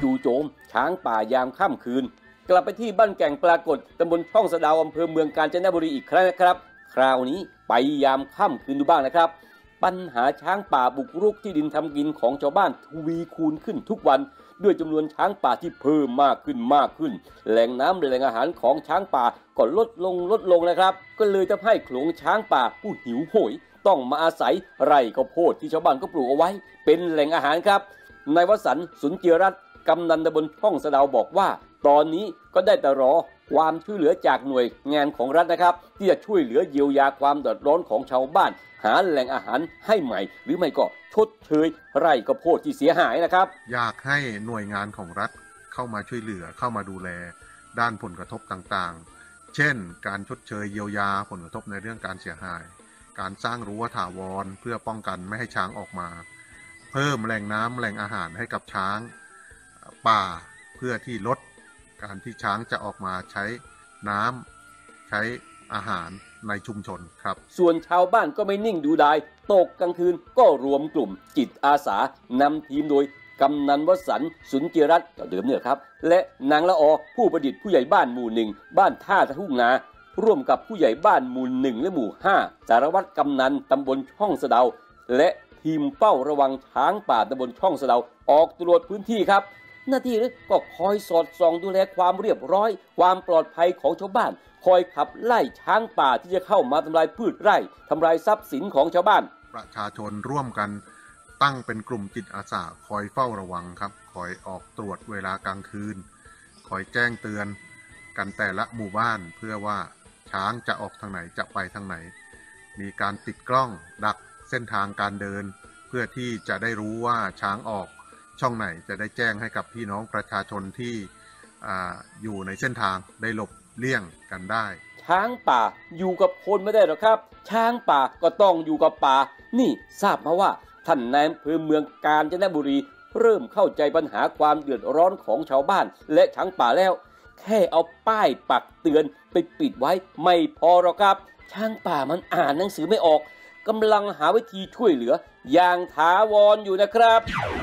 จู่โจมช้างป่ายามค่ำคืนกลับไปที่บ้านแก่งปรากฏตำบลช่องสะเดาอำเภอเมืองกาญจนบุรีอีกครั้งนะครับคราวนี้ไปยามค่ำคืนดูบ้างนะครับปัญหาช้างป่าบุกรุกที่ดินทำกินของชาวบ้านทวีคูณขึ้นทุกวันด้วยจำนวนช้างป่าที่เพิ่มมากขึ้นแหล่งน้ำแหล่งอาหารของช้างป่าก็ลดลงนะครับก็เลยทำให้โขลงช้างป่าผู้หิวโหยต้องมาอาศัยไร่ข้าวโพดที่ชาวบ้านก็ปลูกเอาไว้เป็นแหล่งอาหารครับนายวสันต์สุนทรรัตน์กำนันตำบลช่องสะเดาบอกว่าตอนนี้ก็ได้แต่รอความช่วยเหลือจากหน่วยงานของรัฐนะครับที่จะช่วยเหลือเยียวยาความเดือดร้อนของชาวบ้านหาแหล่งอาหารให้ใหม่หรือไม่ก็ชดเชยไร่ข้าวโพดที่เสียหายนะครับอยากให้หน่วยงานของรัฐเข้ามาช่วยเหลือเข้ามาดูแลด้านผลกระทบต่างๆเช่นการชดเชยเยียวยาผลกระทบในเรื่องการเสียหายการสร้างรั้วถาวรเพื่อป้องกันไม่ให้ช้างออกมาเพิ่มแหล่งน้ำแหล่งอาหารให้กับช้างป่าเพื่อที่ลดการที่ช้างจะออกมาใช้น้ำใช้อาหารในชุมชนครับส่วนชาวบ้านก็ไม่นิ่งดูดายตกกลางคืนก็รวมกลุ่มจิตอาสานำทีมโดยกำนันวสันต์สุนทรรัตน์เดิมเนี่ยครับและนางละอผู้ประดิษฐ์ผู้ใหญ่บ้านหมู่หนึ่งบ้านท่าทุ่งนาร่วมกับผู้ใหญ่บ้านหมู่1และหมู่5สารวัตรกำนันตำบลช่องสะเดาและทีมเฝ้าระวังช้างป่าตำบลช่องสะเดาออกตรวจพื้นที่ครับหน้าที่ก็คอยสอดส่องดูแลความเรียบร้อยความปลอดภัยของชาวบ้านคอยขับไล่ช้างป่าที่จะเข้ามาทำลายพืชไร่ทำลายทรัพย์สินของชาวบ้านประชาชนร่วมกันตั้งเป็นกลุ่มจิตอาสาคอยเฝ้าระวังครับคอยออกตรวจเวลากลางคืนคอยแจ้งเตือนกันแต่ละหมู่บ้านเพื่อว่าช้างจะออกทางไหนจะไปทางไหนมีการติดกล้องดักเส้นทางการเดินเพื่อที่จะได้รู้ว่าช้างออกช่องไหนจะได้แจ้งให้กับพี่น้องประชาชนที่อยู่ในเส้นทางได้หลบเลี่ยงกันได้ช้างป่าอยู่กับคนไม่ได้หรอกครับช้างป่าก็ต้องอยู่กับป่านี่ทราบมาว่าท่านนายอำเภอเมืองกาญจนบุรีเริ่มเข้าใจปัญหาความเดือดร้อนของชาวบ้านและช้างป่าแล้วแค่เอาป้ายปักเตือนไปปิดไว้ไม่พอหรอกครับช้างป่ามันอ่านหนังสือไม่ออกกำลังหาวิธีช่วยเหลืออย่างถาวรอยู่นะครับ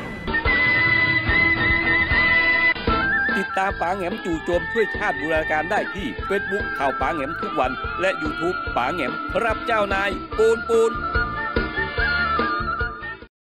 ติดตามป๋าแหงมจู่โจมช่วยชาติบูรณาการได้ที่ Facebook ข่าวป๋าแหงมทุกวันและ YouTube ป๋าแหงมรับเจ้านายปูน